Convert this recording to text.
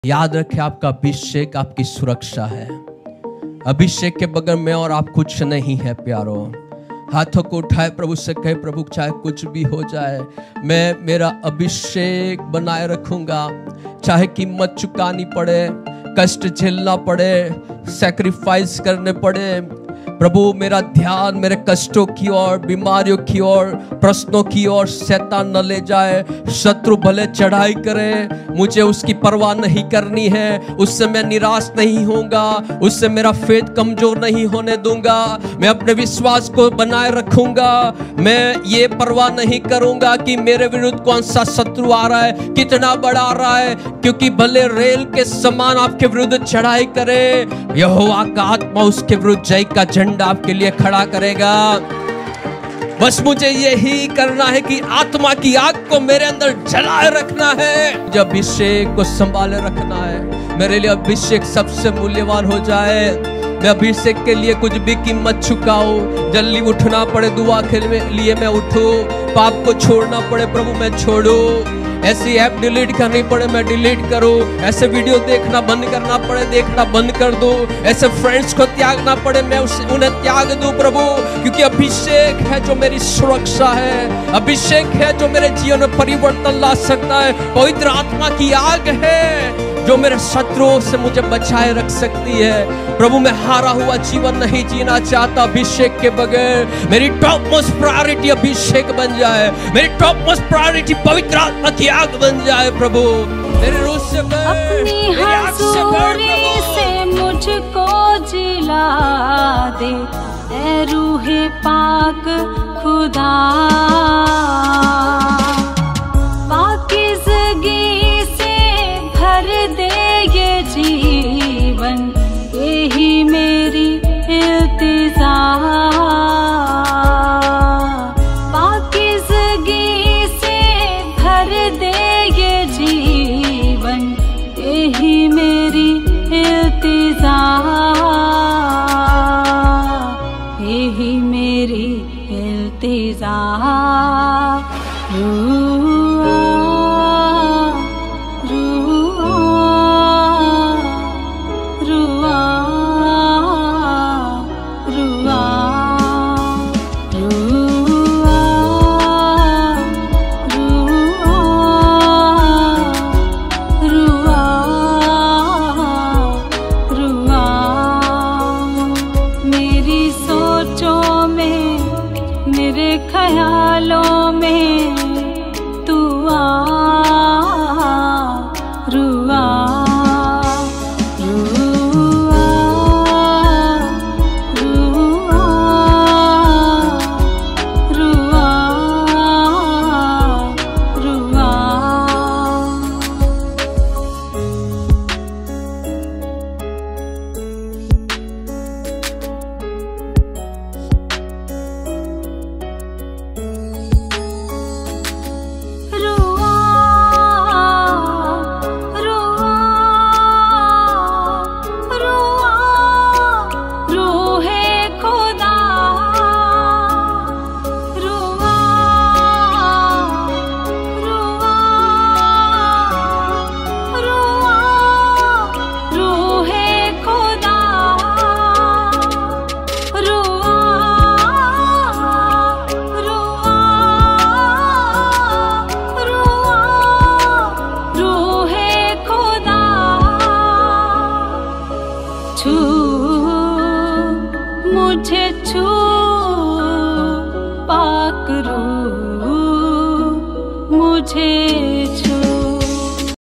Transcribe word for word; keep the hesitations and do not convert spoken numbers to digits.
याद रखें, आपका अभिषेक आपकी सुरक्षा है। अभिषेक के बगैर मैं और आप कुछ नहीं है प्यारो। हाथों को उठाए, प्रभु से कहे, प्रभु चाहे कुछ भी हो जाए, मैं मेरा अभिषेक बनाए रखूंगा। चाहे कीमत चुकानी पड़े, कष्ट झेलना पड़े, सैक्रिफाइस करने पड़े, प्रभु मेरा ध्यान मेरे कष्टों की ओर, बीमारियों की ओर, प्रश्नों की ओर शैतान न ले जाए। शत्रु भले चढ़ाई करे, मुझे उसकी परवाह नहीं करनी है। उससे मैं निराश नहीं होऊंगा, उससे मेरा फेथ कमजोर नहीं होने दूंगा। मैं अपने विश्वास को बनाए रखूंगा। मैं ये परवाह नहीं करूंगा कि मेरे विरुद्ध कौन सा शत्रु आ रहा है, कितना बड़ा आ रहा है, क्योंकि भले रेल के समान आपके विरुद्ध चढ़ाई करे, यहोवा का आत्मा उसके विरुद्ध जय का झंडा आपके लिए खड़ा करेगा। बस मुझे यही करना है कि आत्मा की आग को मेरे अंदर जलाए रखना है, जब अभिषेक को संभाले रखना है। मेरे लिए अभिषेक सबसे मूल्यवान हो जाए। मैं अभिषेक के लिए कुछ भी कीमत चुकाऊं, जल्दी उठना पड़े दुआ के लिए मैं उठूं, पाप को छोड़ना पड़े प्रभु मैं छोड़ूं, ऐसी ऐप डिलीट करनी पड़े मैं डिलीट करूं, ऐसे वीडियो देखना बंद करना पड़े देखना बंद कर दूं, ऐसे फ्रेंड्स को त्यागना पड़े मैं उस, उन्हें त्याग दूं प्रभु, क्योंकि अभिषेक है जो मेरी सुरक्षा है। अभिषेक है जो मेरे जीवन में परिवर्तन ला सकता है। पवित्र आत्मा की आग है जो मेरे शत्रुओं से मुझे बचाए रख सकती है। प्रभु मैं हारा हुआ जीवन नहीं जीना चाहता अभिषेक के बगैर। मेरी टॉप मोस्ट प्रायोरिटी अभिषेक बन जाए, मेरी टॉप मोस्ट प्रायोरिटी पवित्र आत्मा की आग बन जाए प्रभु। मेरे रूह से अपनी हजूरी से मुझको जिला दे, ऐ रूहे पाक खुदा। पाकीज़गी से भर दे ये जीवन, यही मेरी इल्तिजा। पाकीज़गी से भर दे ये जीवन, यही मेरी इल्तिजा, यही मेरी इल्तिजा। ख्यालों में तू आ, रुआ रुआ रुआ रुआ रुआ। छू मुझे छू पाक रूह मुझे छू।